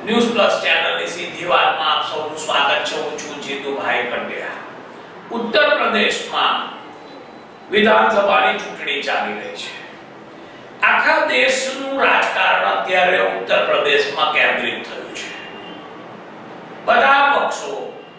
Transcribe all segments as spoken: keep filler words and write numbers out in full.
News plus ચેનલની સીધી વાતમાં આપ સૌનું સ્વાગત છે। હું છું જીતુભાઈ પંડ્યા। ઉત્તર પ્રદેશમાં વિધાનસભાની ચૂંટણી ચાલી રહી છે। આખા દેશનું રાજકારણ અત્યારે ઉત્તર પ્રદેશમાં કેન્દ્રિત થયું છે। બધા પક્ષો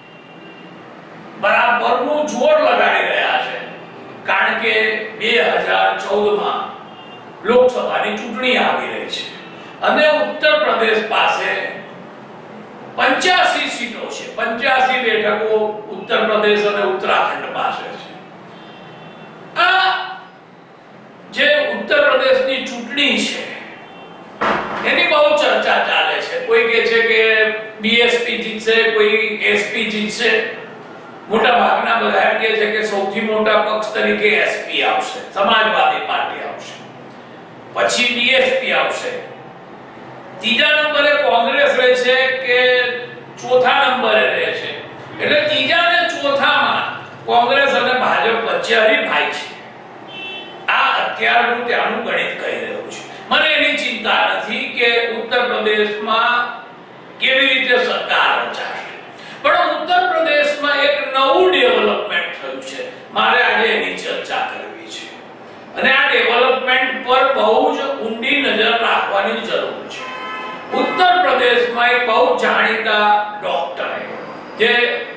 બરાબરનું જોર લગાડી રહ્યા છે, કારણ કે બે હજાર ચૌદ માં લોકસભાની ચૂંટણી આવી રહી છે અને ઉત્તર પ્રદેશ પાસે પંચ્યાસી સીટો છે। પંચ્યાસી બેઠકો ઉત્તર પ્રદેશ અને ઉત્તરાખંડ પાસે છે। આ જે ઉત્તર પ્રદેશની ચૂંટણી છે એની બહુ ચર્ચા ચાલે છે। કોઈ કહે છે કે બીએસપી જીતશે, કોઈ એસપી જીતશે। મોટા ભાગના બધા એમ કહે છે કે સૌથી મોટા પક્ષ તરીકે એસપી આવશે, સમાજવાદી પાર્ટી આવશે, પછી બીએસપી આવશે, ત્રીજા નંબરે કોંગ્રેસ રહેશે કે ચોથા નંબરે રહેશે। એટલે ત્રીજા અને ચોથામાં કોંગ્રેસ અને ભાજપ વચ્ચે હરીફાઈ છે। આ અત્યારનું ત્યાંનું ગણિત કહી રહ્યું છે। મને એની ચિંતા નથી કે ઉત્તર પ્રદેશમાં કેવી રીતે સરકાર રચાશે, પણ ઉત્તર પ્રદેશમાં એક નવું ડેવલપમેન્ટ થયું છે। મારે આજે એની ચર્ચા કરવી છે અને આ ડેવલપમેન્ટ પર બહુ જ ઊંડી નજર રાખવાની જરૂર છે। ઉત્તર પ્રદેશમાં એક બહુ જાણીતા ડોક્ટર જે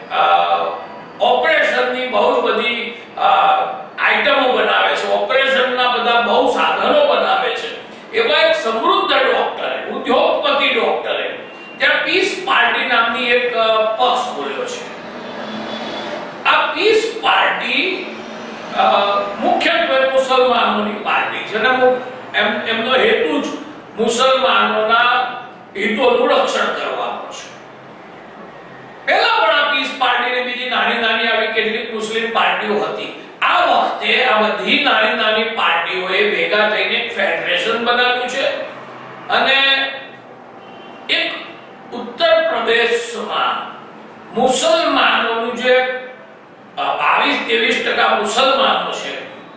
ઓપરેશનની બહુ બધી આઇટમો બનાવે છે, ઓપરેશનના બધા બહુ સાધનો બનાવે છે, એવા એક સમૃદ્ધ ડોક્ટર, ઉદ્યોગપતિ ડોક્ટર ત્યાં પીસ પાર્ટી નામની એક પક્ષ ખોલ્યો છે। આ પીસ પાર્ટી મુખ્યત્વે મુસલમાનોની પાર્ટી છે અને એમનો હેતુ જ મુસલમાનોના હિતોનું રક્ષણ કરવાનો છે। પહેલા પણ આ પીસ પાર્ટીની બીજી નાની નાની આવી કેટલીક મુસ્લિમ પાર્ટીઓ હતી। આ વખતે આ બધી નાની નાની પાર્ટીઓએ ભેગા થઈને એક ફેડરેશન બનાવ્યું છે અને એક ઉત્તર પ્રદેશમાં મુસલમાનોનું જે બાવીસ ત્રેવીસ ટકા મુસલમાનો છે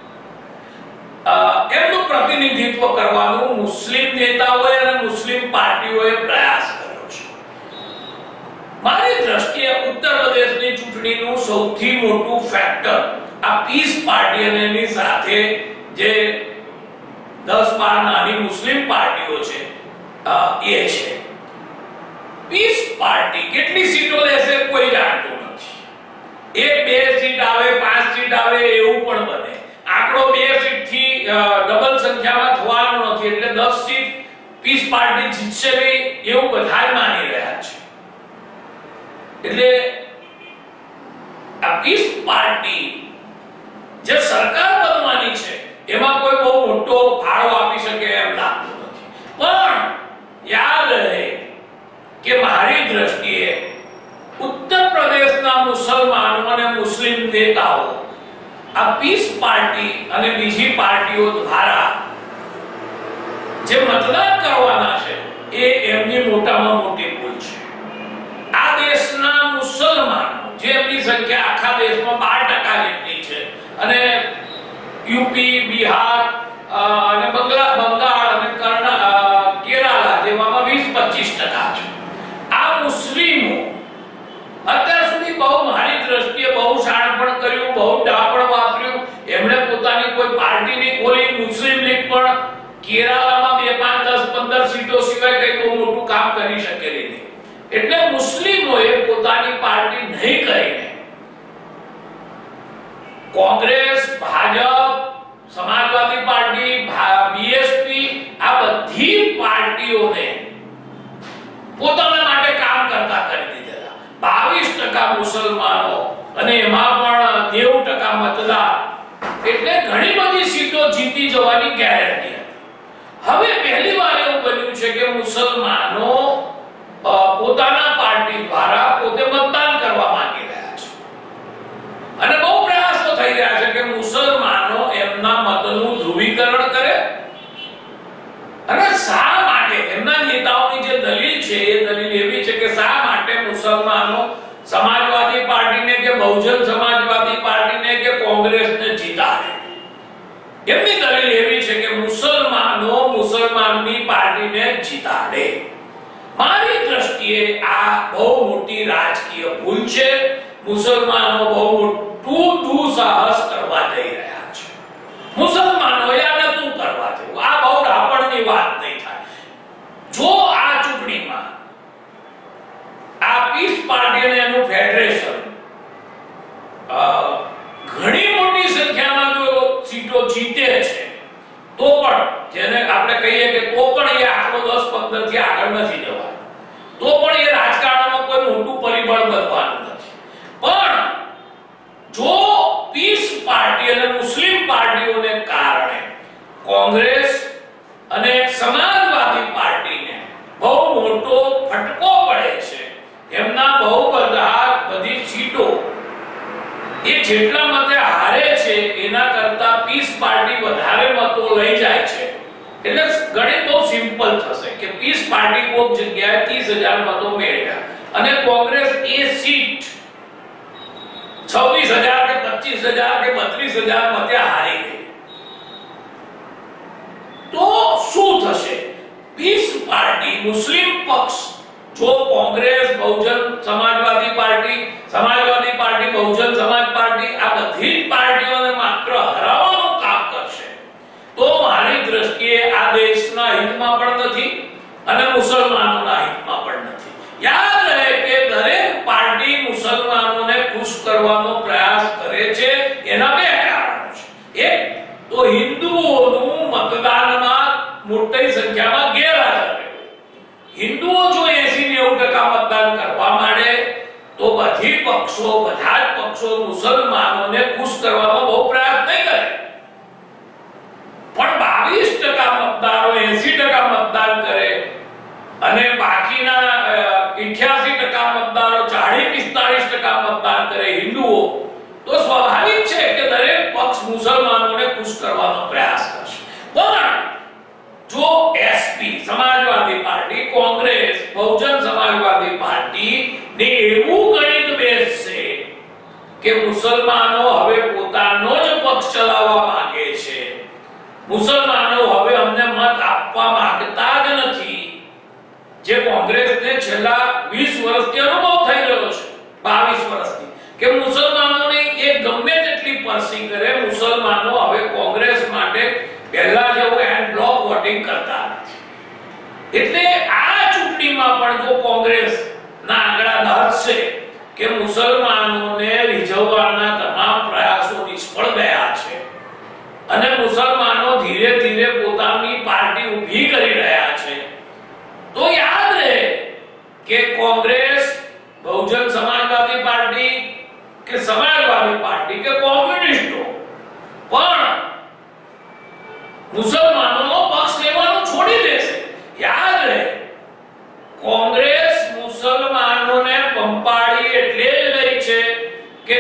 એમનું પ્રતિનિધિત્વ કરવાનું મુસ્લિમ નેતાઓએ અને મુસ્લિમ પાર્ટીઓએ પ્રયાસ કર્યો છે। મારી દ્રષ્ટિએ ઉત્તર પ્રદેશની ચૂંટણીનું સૌથી મોટું ફેક્ટર આ પીસ પાર્ટી અને એની સાથે જે દસ બાર નાની મુસ્લિમ પાર્ટીઓ છે એ છે। પીસ પાર્ટી કેટલી સીટો લેશે કોઈ જાણતું નથી। એક બે સીટ આવે, પાંચ સીટ આવે એવું પણ બને। આંકડો બે સીટ થી ડબલ સંખ્યામાં થવાનો નથી, એટલે દસ સીટ પીસ પાર્ટી જીતશે નહીં એવું બધા માની રહ્યા છે। એટલે આ પીસ પાર્ટી જે સરકાર બનવાની છે એમાં કોઈ બહુ મોટો ફાળો આપી શકે એમ લાગતું નથી, પણ યાદ રહે કે મારી દ્રષ્ટિએ ઉત્તર પ્રદેશના મુસલમાનો અને મુસ્લિમ નેતાઓ આ પીસ પાર્ટી અને બીજી પાર્ટીઓ દ્વારા જે મતદાન કરવાના છે એ એમની મોટામાં મોટી ભૂલ છે। આ દેશના મુસલમાનો જેમની સંખ્યા આખા દેશમાં બાર ટકા જેટલી છે અને યુપી, બિહાર અને બંગલા બંગાળ અને કર્ણાટક, કેરાલા જેવામાં વીસ પચીસ ટકા છે। આ મુસ્લિમો અત્યાર સુધી બહુ મારી દ્રષ્ટિએ બહુ શાણપણ કર્યું, બહુ ડાપણ વાપર્યું। એમણે પોતાની કોઈ પાર્ટી નહીં ખોલી, મુસ્લિમ લીગ પણ કેરાલામાં બે પાંચ દસ પંદર સીટો સિવાય કઈ બહુ મોટું કામ કરી શકેલી નહીં। એટલે મુસ્લિમોએ પોતાની પાર્ટી નહીં કરીને કોંગ્રેસ, ભાજપ, સમાજવાદી પાર્ટી, બીએસપી આ બધી પાર્ટીઓને પોતાના માટે કામ કરતા કરી દીધેલા। બાવીસ ટકા મુસલમાનો અને એમાં પણ નેવું ટકા મતદાર, એટલે ઘણી બધી સીટો જીતી જવાની ગેરંટી હતી। હવે પહેલી વાર એવું બન્યું છે કે મુસલમાનો પોતાના પાર્ટી દ્વારા પોતે મતદાન કરવા માંગી રહ્યા છે અને બહુ પ્રયાસો થઈ રહ્યા છે કે મુસલમાનો એમના મતનું ધ્રુવીકરણ કરે। અને શા માટે એમના નેતાઓની જે દલીલ છે એ દલીલ એવી છે કે શા માટે મુસલમાનો સમાજવાદી પાર્ટીને કે બહુજન સમાજવાદી પાર્ટીને કે કોંગ્રેસને જીતાડે। એમની દલીલ એવી છે કે મુસલમાનો મુસલમાનની પાર્ટીને જીતાડે। મારી દ્રષ્ટિએ દ્રષ્ટિએ આ બહુ મોટી રાજકીય ભૂલ છે. મુસલમાનો બહુ મોટું દુઃસાહસ કરવા જઈ રહ્યા છે. મુસલમાનો યાર નતું કરવા જેવું. આ બહુ રાપણની વાત નહીં થાય. જો આ ચૂંટણીમાં આ પીસ પાર્ટી અને એનું ફેડરેશન ઘણી મોટી સંખ્યામાં જો સીટો જીતે છે તો પણ જેને આપણે કહીએ કે તો પણ એ આંકડો દસ પંદર થી આગળ નથી જવાનો, તો પણ એ રાજકારણમાં કોઈ મોટું પરિબળ બનવાનું નથી. પણ જો પીસ પાર્ટી અને મુસ્લિમ પાર્ટીઓને કારણે કોંગ્રેસ અને સમાજવાદી પાર્ટીને બહુ મોટો ફટકો પડે છે, એમના બહુ બધા બધી સીટો એ જેટલા મતે હારે છે એના કરતા પીસ પાર્ટી વધારે મતો લઈ જાય છે. એટલે ગણિત બહુ સિમ્પલ થશે કે પીસ પાર્ટી કોક જગ્યાએ ત્રીસ હજાર મતો મેળવ્યા અને કોંગ્રેસ એ સીટ છવ્વીસ હજાર કે પચીસ હજાર કે બત્રીસ હજાર મતે હારી ગઈ. તો શું થશે? પીસ પાર્ટી મુસ્લિમ પક્ષ જો Congress, Bahujan Samajwadi party, Samajwadi party, Bahujan Samaj party આ બધી જ પાર્ટીઓને માત્ર હરાવવાનું કામ કરશે તો મારી દ્રષ્ટિએ આ દેશના હિતમાં પણ નથી અને મુસલમાનોના હિતમાં પણ નથી. યાદ રહે કે દરેક પાર્ટી મુસલમાનોને ખુશ કરવાનો પ્રયાસ કરે છે. એના બે કારણો છે. એક તો હિન્દુઓનું મતદાનમાં મોટી સંખ્યામાં ગેરહાજર રહેવું. હિન્દુઓ જો એંસી નેવું ટકા મતદાન કરવા માંડે તો બધી પક્ષો બધા જ પક્ષો મુસલમાનોને ખુશ કરવામાં બહુ પ્રયાસ નહીં કરે. પણ બાવીસ ટકા મતદારો એંસી ટકા મતદાન કરે અને બાકીના અઠ્યાસી ટકા મતદારો ચાલીસ પિસ્તાલીસ ટકા મતદાન કરે હિન્દુઓ, તો સ્વાભાવિક છે કે દરેક પક્ષ મુસલમાનોને ખુશ કરવાનો પ્રયાસ કરશે. પણ જો SP Samajwadi party, Congress, Bahujan Samajwadi party ને એવું ગણિત બેસશે કે મુસલમાનો હવે પોતાનો જ પક્ષ ચલાવવા માંગે છે, મુસલમાનો હવે અમને મત આપવા માંગતા જ નથી, જે કોંગ્રેસને છેલ્લા વીસ વર્ષથી અનુભવ થઈ ગયો છે, બાવીસ વર્ષથી, કે મુસલમાનોને એ ગમે તેટલી પરસી કરે મુસલમાનો હવે કોંગ્રેસ માટે પહેલા જેવું એન્ડ બ્લોક વોટિંગ કરતા નથી. એટલે આ ચૂંટણીમાં પણ જો કોંગ્રેસ ના આંકડા દર્શશે કે મુસલમાનોને રીઝવવાના તમામ પ્રયાસો નિષ્ફળ ગયા છે અને મુસલમાનો ધીરે ધીરે પોતાની પાર્ટી ઊભી કરી રહ્યા છે, તો યાદ રહે કે કોંગ્રેસ, બહુજન સમાજવાદી પાર્ટી કે સમાજવાદી પાર્ટી કે કોમ્યુનિસ્ટો પણ મુસલમાનોનો પક્ષ લેવાનું છોડી દેશે. યાદ રહે કોંગ્રેસ મુસલમાનોને પંપાળી એટલે જ રહી છે કે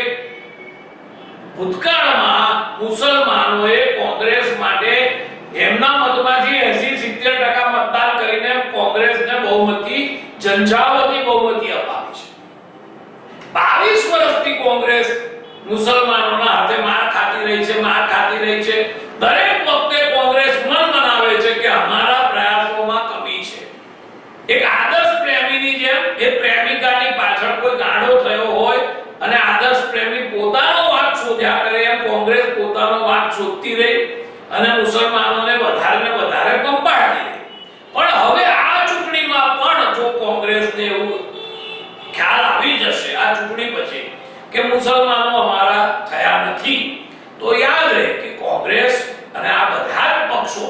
ભૂતકાળમાં મુસલમાનોએ કોંગ્રેસ માટે એમના મતમાંથી એંસી સિત્તેર ટકા મતદાન કરીને કોંગ્રેસને બહુમતી, ઝંઝાવતી બહુમતી અપાવી છે. બાવીસ વર્ષથી કોંગ્રેસ મુસલમાનોના હાથે માર ખાતી રહી છે, માર ખાતી રહી છે. દરેક વખતે કોંગ્રેસ મન બનાવે છે કે અમારા પ્રયાસોમાં કમી છે. એક આદર્શ પ્રેમીની જેમ એ પ્રેમિકાની પાછળ કોઈ ગાંડો થયો હોય અને આદર્શ પ્રેમી પોતાનો વાંક શોધ્યા કરે એમ કોંગ્રેસ પોતાનો વાંક શોધતી રહી અને મુસલમાનોને વધારે ને વધારે કંપાળતી રહી. પણ હવે આ ચૂંટણીમાં પણ જો કોંગ્રેસને એવું ખ્યાલ આવી જશે આ ચૂંટણી પછી કે મુસલમાનો અમારા થયા નથી, તો યાદ રહે કે કોંગ્રેસ અને આ બધા જ પક્ષો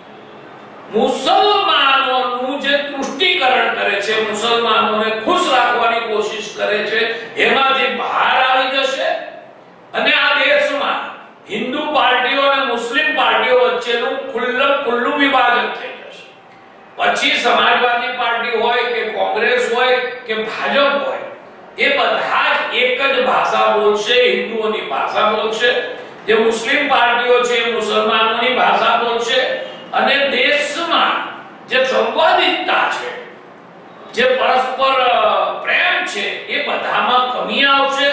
મુસલમાનોનું જે તૃષ્ટિકરણ કરે છે, મુસલમાનોને ખુશ રાખવાની કોશિશ કરે છે, એમાંથી બહાર આવી જશે અને આ દેશમાં હિન્દુ પાર્ટીઓ અને મુસ્લિમ પાર્ટીઓ વચ્ચેનું ખુલ્લમ ખુલ્લું વિભાજન થઈ જશે. પછી સમાજવાદી પાર્ટી હોય કે કોંગ્રેસ હોય કે ભાજપ હોય, એ બધા જ એક જ ભાષા બોલશે, હિન્દુઓની ભાષા બોલશે. જે મુસ્લિમ પાર્ટીઓ છે મુસલમાનોની ભાષા બોલશે અને દેશમાં જે સંવાદિતતા છે, જે પરસ્પર પ્રેમ છે, એ બધામાં કમી આવશે.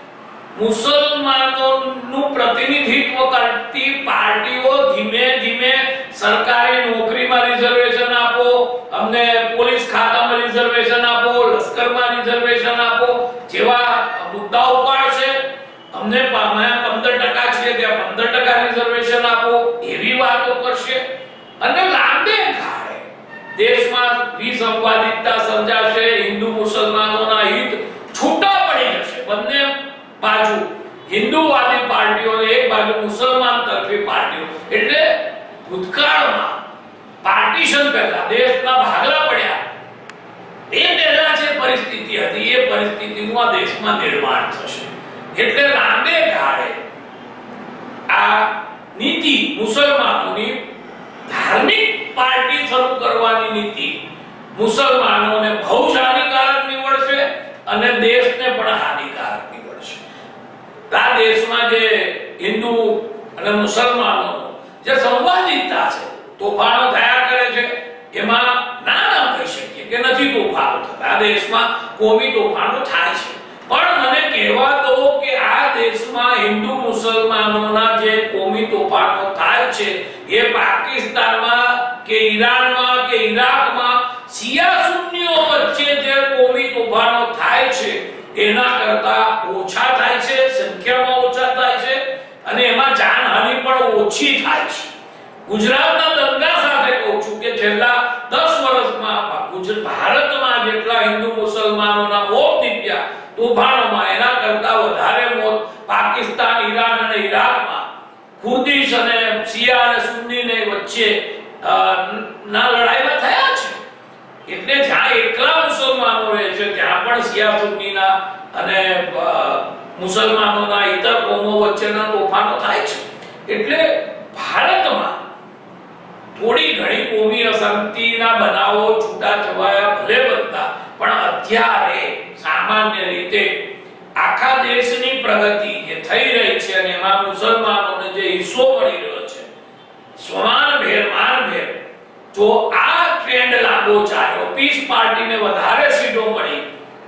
મુસલમાનોનું પ્રતિનિધિત્વ કરતી પાર્ટીઓ ધીમે ધીમે સરકારી નોકરીમાં રિઝર્વેશન આપો, અમને પોલીસ ખાતામાં રિઝર્વેશન આપો, લશ્કરમાં રિઝર્વેશન આપો જેવા મુદ્દાઓ પાડશે, અમને પંદર ટકા છે ત્યાં પંદર ટકા રિઝર્વેશન આપો એવી વાતો કરશે અને લાંબે ગાળે દેશમાં વિસંવાદિતતા સર્જાશે, હિન્દુ મુસલમાનોના હિત છૂટા પડી જશે. બંને બાજુ હિન્દુવાદી પાર્ટીઓ અને એક બાજુ મુસલમાન તરફી પાર્ટીઓ, એટલે ભૂતકાળમાં પાર્ટીશન પહેલા દેશના ભાગલા પડ્યા એ પહેલા જે પરિસ્થિતિ હતી એ પરિસ્થિતિનું આ દેશમાં નિર્માણ થશે. એટલે લાંબે ગાળે આ નીતિ મુસલમાનોની ધાર્મિક પાર્ટી શરૂ કરવાની નીતિ મુસલમાનોને બહુ જ હાનિકારક નીવડશે અને દેશને પણ હાનિકારક નીવડશે. આ દેશમાં જે હિન્દુ અને મુસલમાનો જે સંવાદિતતા છે, તોફાનો થયા કરે છે, એમાં ના ના કહી શકીએ કે નથી તોફાનો થતા. આ દેશમાં કોમી તોફાનો થાય છે, પણ મને કહેવા દો કે આ દેશમાં હિન્દુ મુસલમાનોના જે કોમી તોફાનો થાય છે એ પાકિસ્તાનમાં કે ઈરાનમાં કે ઈરાકમાં શિયા સુન્નીઓ વચ્ચે જે કોમી તોફાનો થાય છે એના કરતા ઓછા થાય છે, સંખ્યામાં ઓછા થાય છે અને એમાં જાનહાનિ પણ ઓછી થાય છે. ગુજરાતના દંગા સાથે કહું છું કે છેલ્લા દસ વર્ષમાં ભારતમાં જેટલા હિન્દુ મુસલમાનોના મોત નીપજ્યા તોફાનોમાં એના કરતા વધારે મોત પાકિસ્તાન, ઈરાન અને ઈરાકમાં ખુર્દીશ અને શિયા અને સુન્નીને વચ્ચે ના લડાઈમાં થયા છે. એટલે જ્યાં એકલા મુસલમાનો રહે છે ત્યાં પણ શિયા સુન્નીના અને મુસલમાનોના ઇતર કોમો વચ્ચેના તોફાનો થાય છે. એટલે ભારતમાં થોડી ઘણી કોમી અશાંતિના બનાવો છૂટાછવાયા ભલે બનતા, પણ અત્યારે સામાન્ય રીતે આખા દેશની પ્રગતિ જે થઈ રહી છે અને એમાં મુસલમાનોને જે હિસ્સો મળી રહ્યો છે સમાન ભેર માન ભેર, જો આ ટ્રેન્ડ લાંબો ચાલ્યો, પીસ પાર્ટીને વધારે સીટો મળી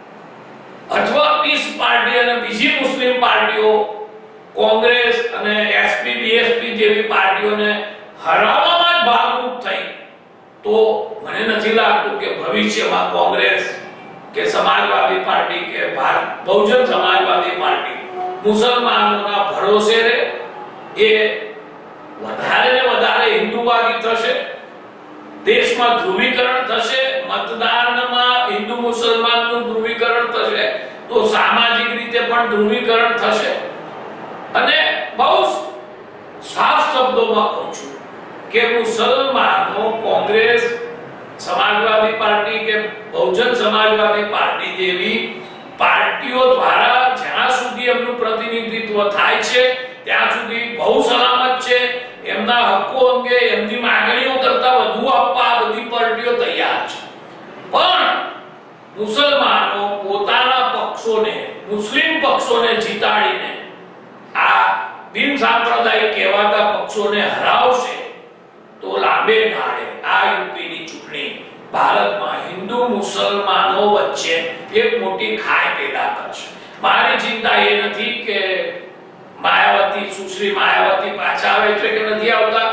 અથવા પીસ પાર્ટી અને બીજી મુસ્લિમ પાર્ટીઓ કોંગ્રેસ અને એસપી બીએસપી જેવી પાર્ટીઓને હરાવવામાં ભાગરૂપ થઈ, તો મને નથી લાગતું કે ભવિષ્યમાં કોંગ્રેસ કે સમાજવાદી પાર્ટી કે બહુજન સમાજવાદી પાર્ટી મુસલમાનોના ભરોસે રહે. એ વધારે ને વધારે હિન્દુવાદી થશે, દેશમાં ધ્રુવીકરણ થશે, મતદાનમાં હિન્દુ મુસલમાનનું ધ્રુવીકરણ થશે, તો સામાજિક રીતે પણ ધ્રુવીકરણ થશે. અને બહુ સાફ શબ્દોમાં કહું છું કે મુસલમાનો કોંગ્રેસ, સમાજવાદી પાર્ટી કે બહુજન સમાજવાદી પાર્ટી જેવી પાર્ટીઓ દ્વારા જ્યાં સુધી એમનું પ્રતિનિધિત્વ થાય છે ત્યાં સુધી બહુ સલામત છે. એમના હક્કો અંગે એમની માંગણીઓ કરતા વધુ આપવા બધી પાર્ટીઓ તૈયાર છે. પણ મુસલમાનો પોતાના પક્ષોને, મુસ્લિમ પક્ષોને જીતાડીને આ બિન સાંપ્રદાયિક કહેવાતા પક્ષોને હરાવશે તો લાંબે ગાળે આ યુપીની ચૂંટણી ભારતમાં હિન્દુ મુસલમાનો વચ્ચે એક મોટી ખાઈ પેદા કરશે. મારી ચિંતા એ નથી કે માયાવતી, સુશ્રી માયાવતી પાછા આવે છે કે નથી આવતા,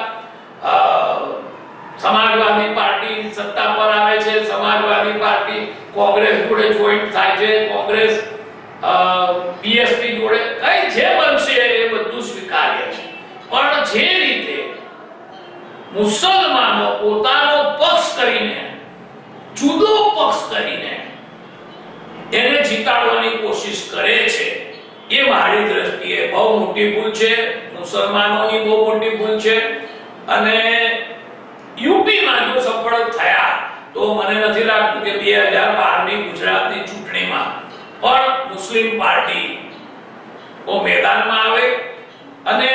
સમાજવાદી પાર્ટી સત્તા પર આવે છે, સમાજવાદી પાર્ટી કોંગ્રેસ જોડે જોઈન્ટ થાય છે, કોંગ્રેસ બીએસપી જોડે કઈ જે બનશે એ બધું સ્વીકાર્ય છે. પણ જે રીતે મુસલમાનો પોતાનો પક્ષ કરીને, જુદો પક્ષ કરીને એને જીતાડવાની કોશિશ કરે છે એ મારી દ્રષ્ટિએ બહુ મોટી ભૂલ છે, મુસલમાનોની બહુ મોટી ભૂલ છે. અને યુપીમાં જો સફળ થયા તો મને નથી લાગતું કે બે હજાર બાર ની ગુજરાતની ચૂંટણીમાં પણ મુસ્લિમ પાર્ટી ઓ મેદાનમાં આવે. અને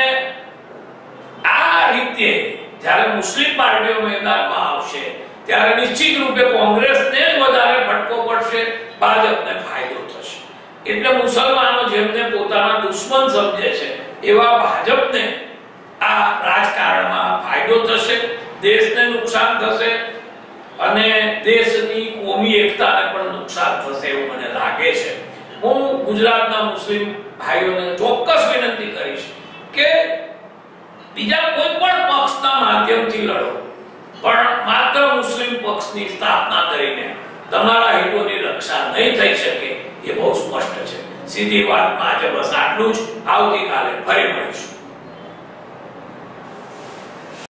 આ રીતે જ્યારે મુસ્લિમ પાર્ટીઓ મેદાનમાં આવશે ત્યારે નિશ્ચિત રૂપે કોંગ્રેસને જ વધારે ફટકો પડશે, ભાજપને ફાયદો થશે. એટલે મુસલમાનો જેમને પોતાના દુશ્મન સમજે છે એવા ભાજપને આ રાજકારણમાં ફાયદો થશે, દેશને નુકસાન થશે અને દેશની કોમી એકતાને પણ નુકસાન થશે એવું મને લાગે છે. હું ગુજરાતના મુસ્લિમ ભાઈઓને ચોક્કસ વિનંતી કરીશ કે બીજા કોઈ પણ પક્ષના માધ્યમથી લડો, પણ માત્ર મુસ્લિમ પક્ષની સ્થાપના કરીને તમારા હિતોની રક્ષા રક્ષા નહીં થઈ શકે એ બહુ સ્પષ્ટ છે. સીધી વાતમાં આજે બસ આટલું જ. આવતીકાલે ફરી મળીશું.